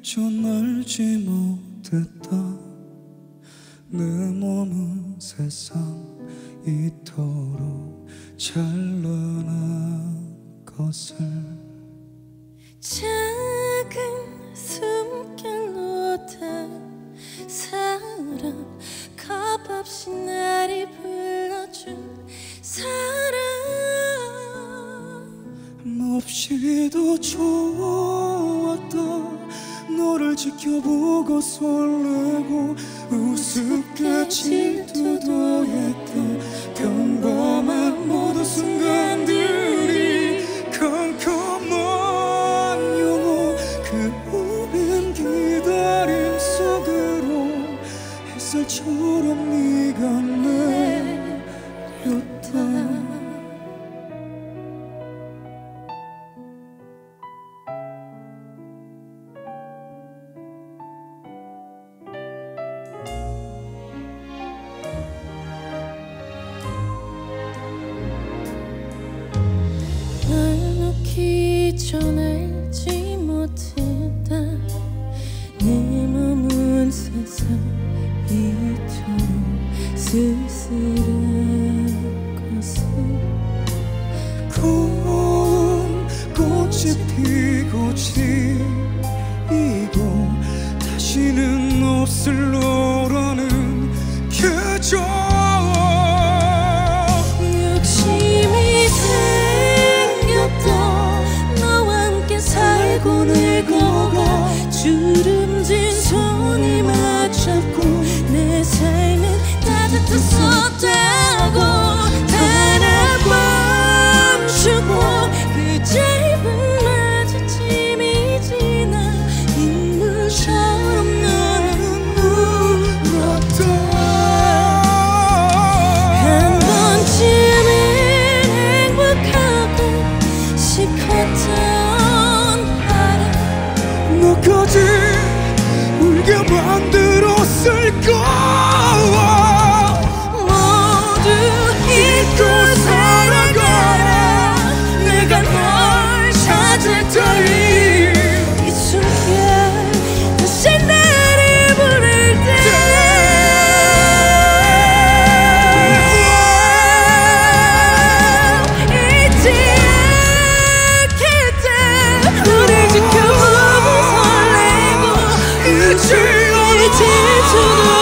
미처 알지 못했다. 내 몸은 세상 이토록 찬란한 것을. 작은 숨결로 다 사람 값없이 나를 불러준 사람. 몹시도 좋았다. 너를 지켜보고 설레고 우습게 질투도 했던 평범한 모든 순간들이 컴컴한 영혼. 그 오랜 기다림 속으로 햇살처럼 네가 내렸다. 전 알지 못했다. 내 몸은 세상 이토록 쓸쓸한 것을. 고운 꽃이 피고 지이고 다시는 없을 너라는 계절. 욕심이 생겼다. 살고 늙어가 주름진 손이 맞잡고 내 삶은 따뜻했었다고. 단 멈추고 그 짧은 마주침이 지나 인물처럼 너는 울었다. 한 번쯤은 행복하고 싶었다. 너까지 울게 만들었을까. 모두 잊고 살아가라. 내가 널 찾을 테니 이 순간 다시 나를 부를 때 잊지 않겠다. 우리 지켜보고 잊을 수도